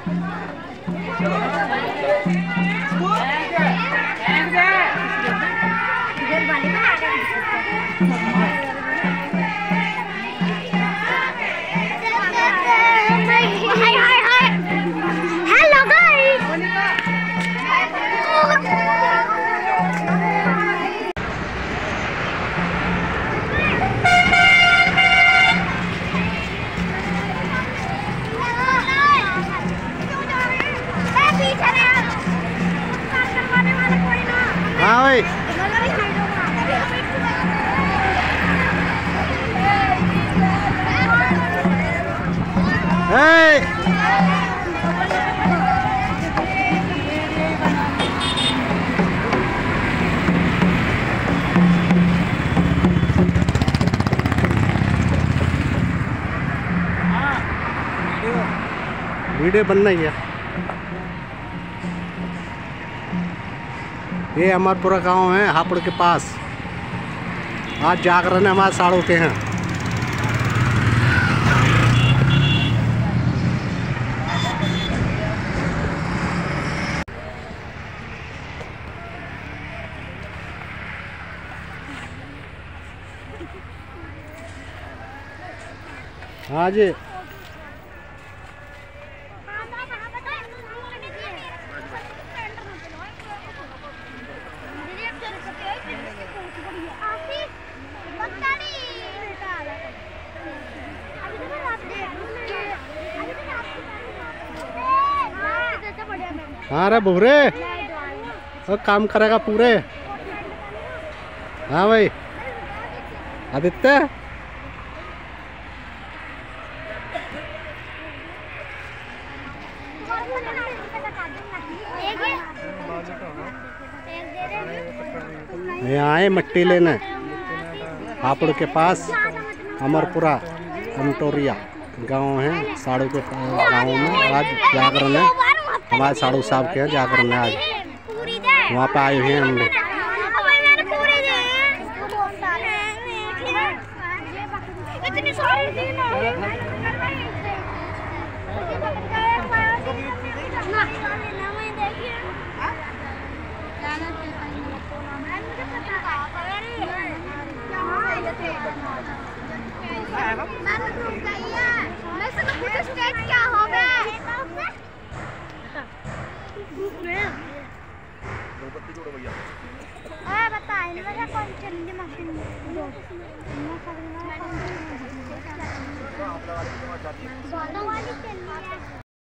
हाँ भाई वीडियो बनना ही है। ये अमरपुरा गांव है हापुड़ के पास। आज जागरण हमारे साड़ों के हैं। हाँ जी हाँ रे बुरे और काम करेगा पूरे। हाँ भाई आदित्य यहाँ आए मट्टी लेने हापुड़ के पास अमरपुरा अंटोरिया गांव है साड़ू के गांव में। आज जागरण है हमारे साड़ू साहब के जागरण है। आज वहाँ पे आए हुए हैं हम लोग।